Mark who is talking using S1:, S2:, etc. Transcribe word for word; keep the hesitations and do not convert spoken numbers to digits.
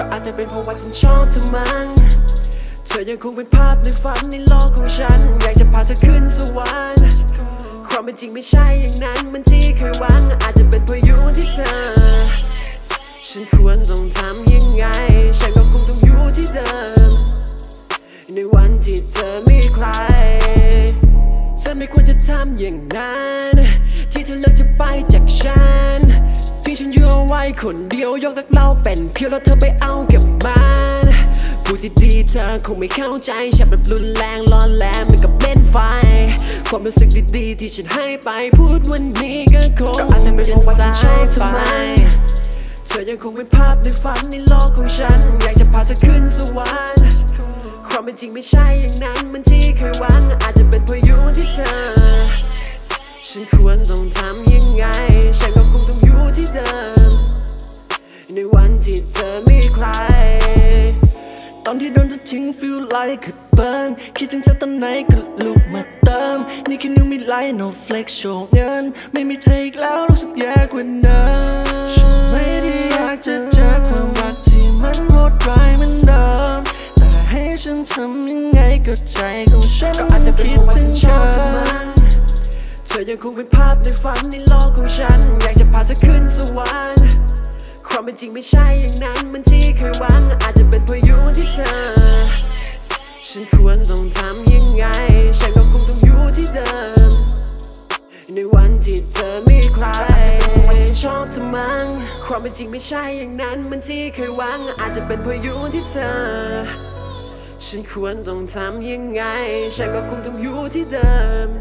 S1: อาจจะเป็นเพราะว่าฉันชอบเธอมั้งเธอยังคงเป็นภาพในฝันในโลกของฉันอยากจะพาเธอขึ้นสวรรค์ความเป็นจริงไม่ใช่อย่างนั้นมันที่เคยหวังอาจจะเป็นเพราะอยู่ที่เธอฉันควรต้องทำยังไงฉันก็คงต้องอยู่ที่เดิมในวันที่เธอไม่มีใครเธอไม่ควรจะทำอย่างนั้นที่เธอเลือกจะไปจากฉันทิ้งฉันอยู่เอาไว้คนเดียวยกรักเราเป็นเพียวแล้วเธอไปเอาเก็บมันพูดดีๆเธอคงไม่เข้าใจฉันแบบรุนแรงร้อนแรงเหมือนกับเล่นไฟความรู้สึกดีๆที่ฉันให้ไปพูดวันนี้ก็คงอาจจะเป็นเพราะว่าฉันชอบเธอไหมเธอยังคงเป็นภาพในฝันในโลกของฉันอยากจะพาเธอขึ้นสวรรค์ความเป็นจริงไม่ใช่อย่างนั้นมันที่เคยหวังอาจจะเป็นเพราะอยู่ที่เธอฉันควรต้องทำยังไงฉันก็คงต้องอยู่ที่เดิมในวันที่เธอไม่มีใคร
S2: ตอนที่โดนจะทิ้ง feel like could burn คิดถึงเธอตอนไหนก็ลุกมาเติมนี่แค่นิ้วมีไลน์ no flex โชว์เงินไม่มีเธออีกแล้วรู้สึกแย่กว่าเดิมฉันไม่ได้อยากจะเจอความรักที่มันโหดร้ายเหมือนเดิมแต่ให้ฉันทำยังไงก็ใจของฉัน
S1: ก็อาจจะเป็นเพราะว่าฉันชอบเธอมั้งเธอยังคงเป็นภาพในฝันในโลกของฉันอยากจะพาเธอขึ้นสวรรค์ความเป็นจริงไม่ใช่อย่างนั้นมันที่เคยหวังอาจจะเป็นเพราะอยู่ที่เธอฉันควรต้องทำยังไงฉันก็คงต้องอยู่ที่เดิมในวันที่เธอไม่มีใครชอบเธอมั้งความเป็นจริงไม่ใช่อย่างนั้นมันที่เคยหวังอาจจะเป็นเพราะอยู่ที่เธอฉันควรต้องทำยังไงฉันก็คงต้องอยู่ที่เดิม